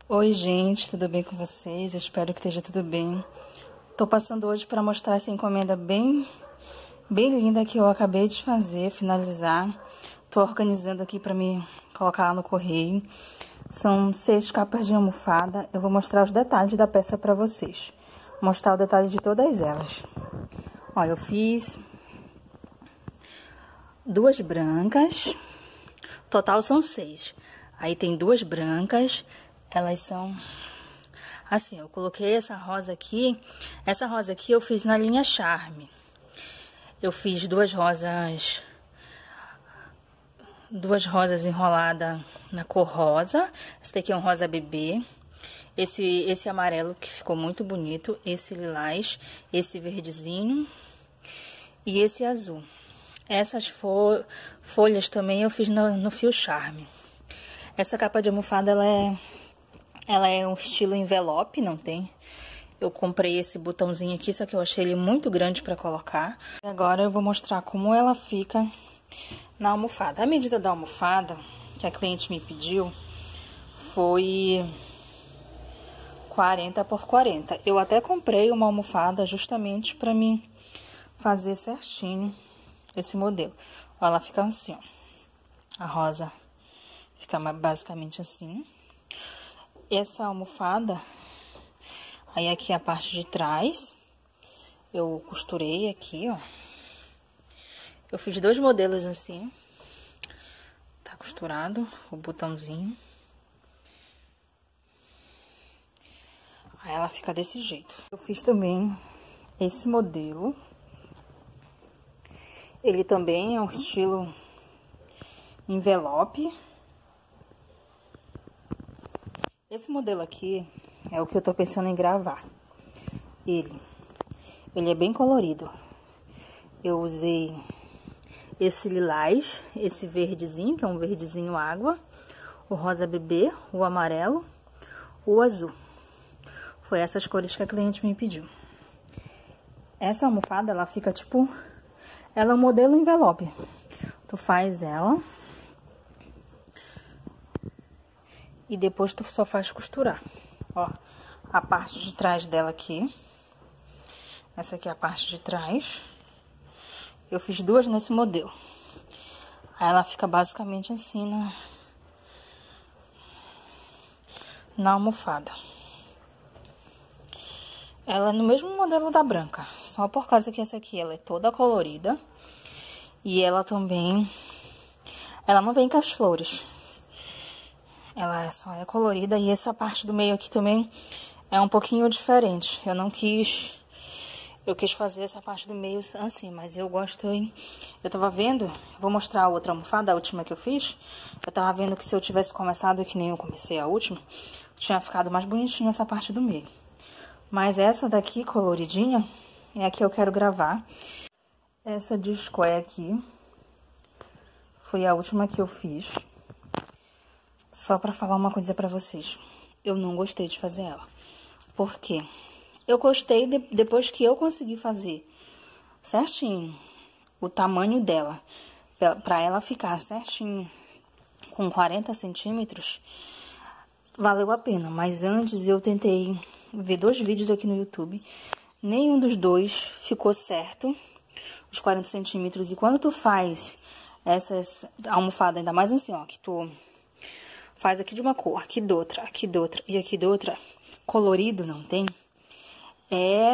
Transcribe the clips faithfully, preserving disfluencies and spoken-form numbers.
Oi, gente, tudo bem com vocês? Eu espero que esteja tudo bem. Tô passando hoje para mostrar essa encomenda bem, bem linda que eu acabei de fazer, finalizar. Tô organizando aqui para me colocar lá no correio. São seis capas de almofada. Eu vou mostrar os detalhes da peça para vocês. Mostrar o detalhe de todas elas. Ó, eu fiz duas brancas. Total são seis. Aí tem duas brancas. Elas são assim, eu coloquei essa rosa aqui. Essa rosa aqui eu fiz na linha Charme. Eu fiz duas rosas, duas rosas enroladas na cor rosa. Esse daqui é um rosa bebê. Esse, esse amarelo que ficou muito bonito. Esse lilás, esse verdezinho e esse azul. Essas fo folhas também eu fiz no, no fio Charme. Essa capa de almofada, ela é... Ela é um estilo envelope, não tem? Eu comprei esse botãozinho aqui, só que eu achei ele muito grande pra colocar. Agora eu vou mostrar como ela fica na almofada. A medida da almofada que a cliente me pediu foi quarenta por quarenta. Eu até comprei uma almofada justamente pra mim fazer certinho esse modelo. Ó, ela fica assim, ó. A rosa fica basicamente assim. Essa almofada, aí aqui a parte de trás, eu costurei aqui, ó. Eu fiz dois modelos assim. Tá costurado o botãozinho. Aí ela fica desse jeito. Eu fiz também esse modelo. Ele também é um estilo envelope. Esse modelo aqui é o que eu tô pensando em gravar. Ele, ele é bem colorido. Eu usei esse lilás, esse verdezinho, que é um verdezinho água, o rosa bebê, o amarelo, o azul. Foi essas cores que a cliente me pediu. Essa almofada, ela fica tipo... Ela é um modelo envelope. Tu faz ela... E depois tu só faz costurar. Ó, a parte de trás dela aqui. Essa aqui é a parte de trás. Eu fiz duas nesse modelo. Aí ela fica basicamente assim na, na almofada. Ela é no mesmo modelo da branca. Só por causa que essa aqui ela é toda colorida. E ela também... Ela não vem com as flores. Ela só é colorida e essa parte do meio aqui também é um pouquinho diferente. Eu não quis... Eu quis fazer essa parte do meio assim, mas eu gosto... Eu tava vendo... Vou mostrar a outra almofada, a última que eu fiz. Eu tava vendo que se eu tivesse começado, que nem eu comecei a última, tinha ficado mais bonitinho essa parte do meio. Mas essa daqui, coloridinha, é a que eu quero gravar. Essa de square aqui foi a última que eu fiz. Só pra falar uma coisa pra vocês. Eu não gostei de fazer ela. Por quê? Eu gostei de, depois que eu consegui fazer certinho o tamanho dela. Pra, pra ela ficar certinho com quarenta centímetros, valeu a pena. Mas antes eu tentei ver dois vídeos aqui no YouTube. Nenhum dos dois ficou certo, os quarenta centímetros. E quando tu faz essas almofadas, ainda mais assim, ó, que tu... Faz aqui de uma cor, aqui de outra, aqui de outra e aqui de outra. Colorido, não tem? É...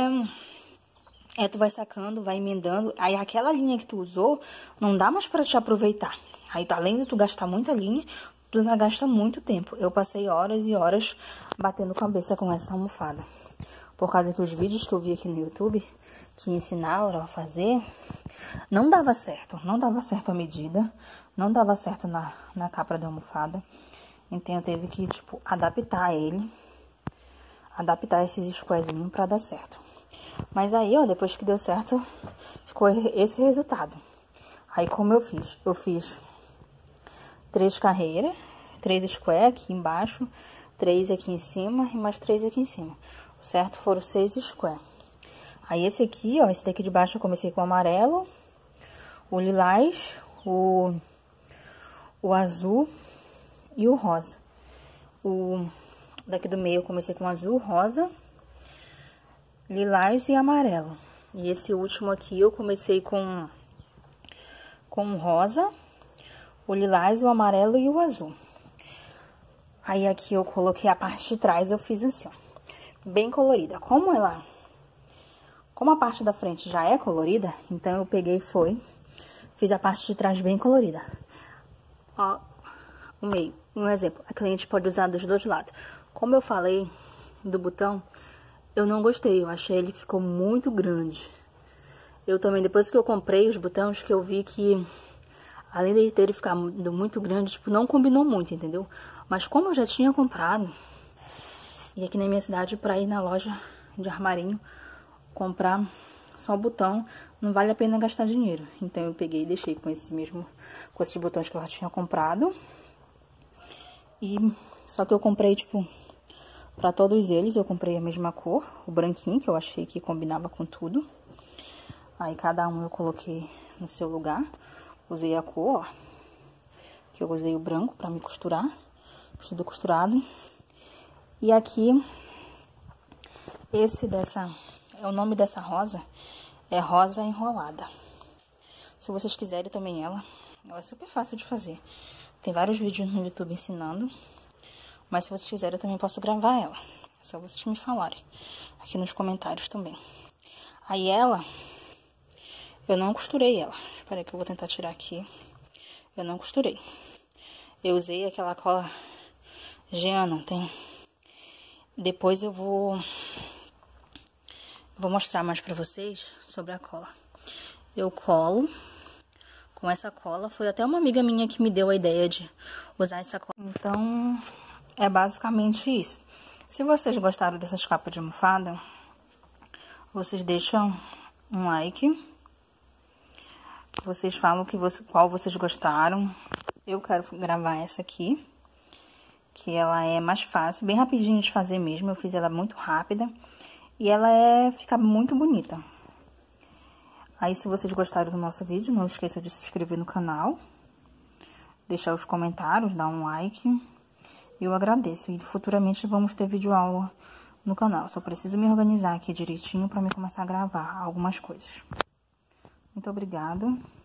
É, tu vai sacando, vai emendando. Aí aquela linha que tu usou, não dá mais pra te aproveitar. Aí, além de tu gastar muita linha, tu já gasta muito tempo. Eu passei horas e horas batendo cabeça com essa almofada. Por causa que os vídeos que eu vi aqui no YouTube, que ensinaram a fazer, não dava certo. Não dava certo a medida, não dava certo na, na capa da almofada. Então, eu teve que, tipo, adaptar ele, adaptar esses squarezinhos pra dar certo. Mas aí, ó, depois que deu certo, ficou esse resultado. Aí, como eu fiz? Eu fiz três carreiras, três square aqui embaixo, três aqui em cima e mais três aqui em cima. O certo foram seis square. Aí, esse aqui, ó, esse daqui de baixo eu comecei com o amarelo, o lilás, o, o azul... E o rosa. O, Daqui do meio eu comecei com azul, rosa, lilás e amarelo. E esse último aqui eu comecei com, com o rosa, o lilás, o amarelo e o azul. Aí aqui eu coloquei a parte de trás, eu fiz assim, ó, bem colorida. Como ela, como a parte da frente já é colorida, então eu peguei e foi, fiz a parte de trás bem colorida. Ó, o meio, um exemplo, a cliente pode usar dos dois lados. Como eu falei do botão, eu não gostei, eu achei ele ficou muito grande. Eu também, depois que eu comprei os botões, que eu vi que, além de ter ele ficar muito grande, tipo, não combinou muito, entendeu? Mas como eu já tinha comprado, e aqui na minha cidade, pra ir na loja de armarinho, comprar só botão, não vale a pena gastar dinheiro. Então eu peguei e deixei com esse mesmo, com esses botões que eu já tinha comprado. E só que eu comprei, tipo, pra todos eles, eu comprei a mesma cor, o branquinho, que eu achei que combinava com tudo. Aí cada um eu coloquei no seu lugar. Usei a cor, ó, que eu usei o branco pra me costurar, tudo costurado. E aqui, esse dessa, é o nome dessa rosa, é rosa enrolada. Se vocês quiserem também ela, ela é super fácil de fazer. Tem vários vídeos no YouTube ensinando, mas se vocês quiserem eu também posso gravar ela. É só vocês me falarem aqui nos comentários também. Aí ela, eu não costurei ela. Espera aí que eu vou tentar tirar aqui. Eu não costurei. Eu usei aquela cola Jean, não tem? Depois eu vou vou mostrar mais pra vocês sobre a cola. Eu colo com essa cola. Foi até uma amiga minha que me deu a ideia de usar essa cola. Então, é basicamente isso. Se vocês gostaram dessas capas de almofada, vocês deixam um like. Vocês falam que você, qual vocês gostaram. Eu quero gravar essa aqui, que ela é mais fácil, bem rapidinho de fazer mesmo. Eu fiz ela muito rápida e ela é, fica muito bonita. Aí, se vocês gostaram do nosso vídeo, não esqueça de se inscrever no canal, deixar os comentários, dar um like. Eu agradeço. E futuramente vamos ter vídeo aula no canal. Só preciso me organizar aqui direitinho para me começar a gravar algumas coisas. Muito obrigada.